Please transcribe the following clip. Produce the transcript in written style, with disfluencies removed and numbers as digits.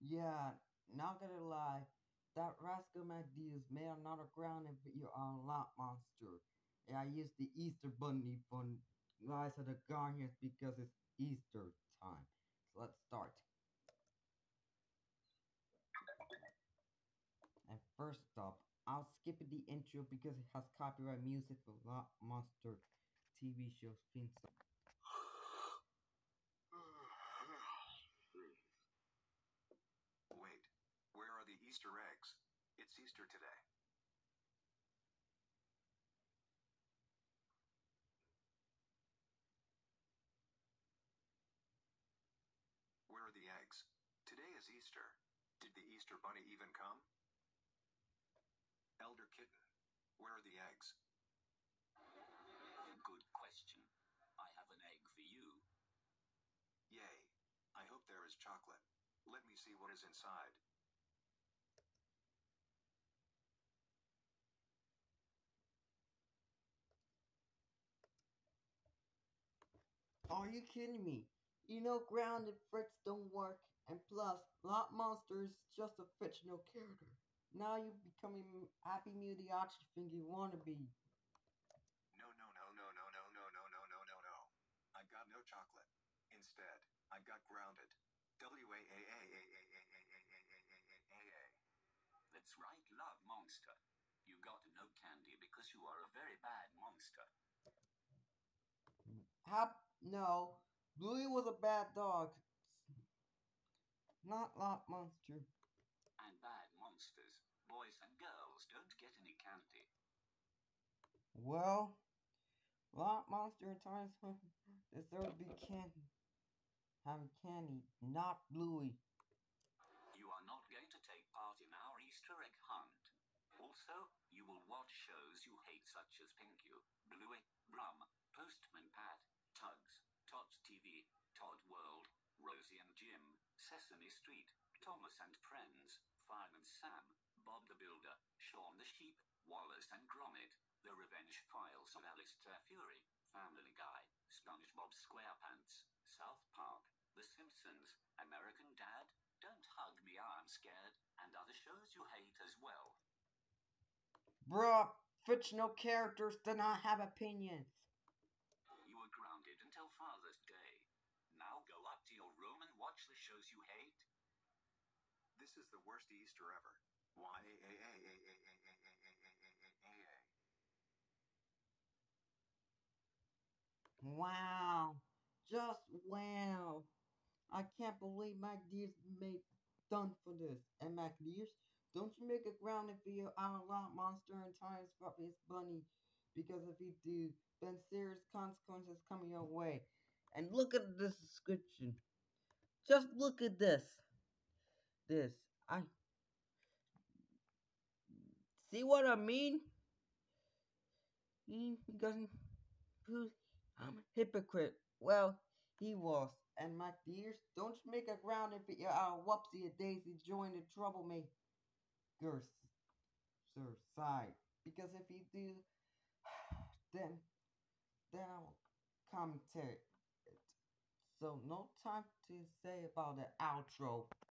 Yeah, not gonna lie, that Rascal McD is made another ground and video on Lot Monster. Yeah, I used the Easter Bunny from Rise of the Guardians because it's Easter time. So let's start. And first up, I'll skip the intro because it has copyright music for Lot Monster TV show's theme song. Wait, where are the Easter eggs? It's Easter today. Where are the eggs? Today is Easter. Did the Easter Bunny even come? Elder Kitten, where are the eggs? Good question. I have an egg for you. Yay. I hope there is chocolate. Let me see what is inside. Are you kidding me? You know grounded threats don't work, and plus, Lot Monster is just a fictional character. Now you're becoming Happy Meal the arch thing you wanna be. No, no, no, no, no, no, no, no, no, no, no, no. I got no chocolate. Instead, I got grounded. W-A-A-A-A-A-A-A-A-A-A-A-A. That's right, love monster. You got no candy because you are a very bad monster. No, Bluey was a bad dog, not Lot Monster. And bad monsters, boys and girls, don't get any candy. Well, Lot Monster at times deserves to be having candy, not Bluey. You are not going to take part in our Easter egg hunt. Also, you will watch shows you hate such as Pinky, Bluey, Brum, Postman Pat, Tugs, Tots TV, Todd World, Rosie and Jim, Sesame Street, Thomas and Friends, Fireman Sam, Bob the Builder, Shaun the Sheep, Wallace and Gromit, The Revenge Files of Alistair Fury, Family Guy, SpongeBob SquarePants, South Park, The Simpsons, American Dad, Don't Hug Me, I'm Scared, and other shows you hate as well. Bruh, fictional characters do not have opinions. You are grounded until Father's Day. Now go up to your room and watch the shows you hate. This is the worst Easter ever. Y-A-A-A-A-A-A-A-A-A-A-A-A. Wow. Just wow. I can't believe MacDears made done for this. And MacDears, don't you make a grounded video out of Lot Monster in time for his bunny. Because if you do, then serious consequences coming your way. And look at this description. Just look at this. I see what I mean? He doesn't. I'm a hypocrite. Well, he was. And my dears, don't you make a grounded video out of Whoopsie and Daisy join the troublemakers side. Because if you do, then I will commentate it. So no time to say about the outro.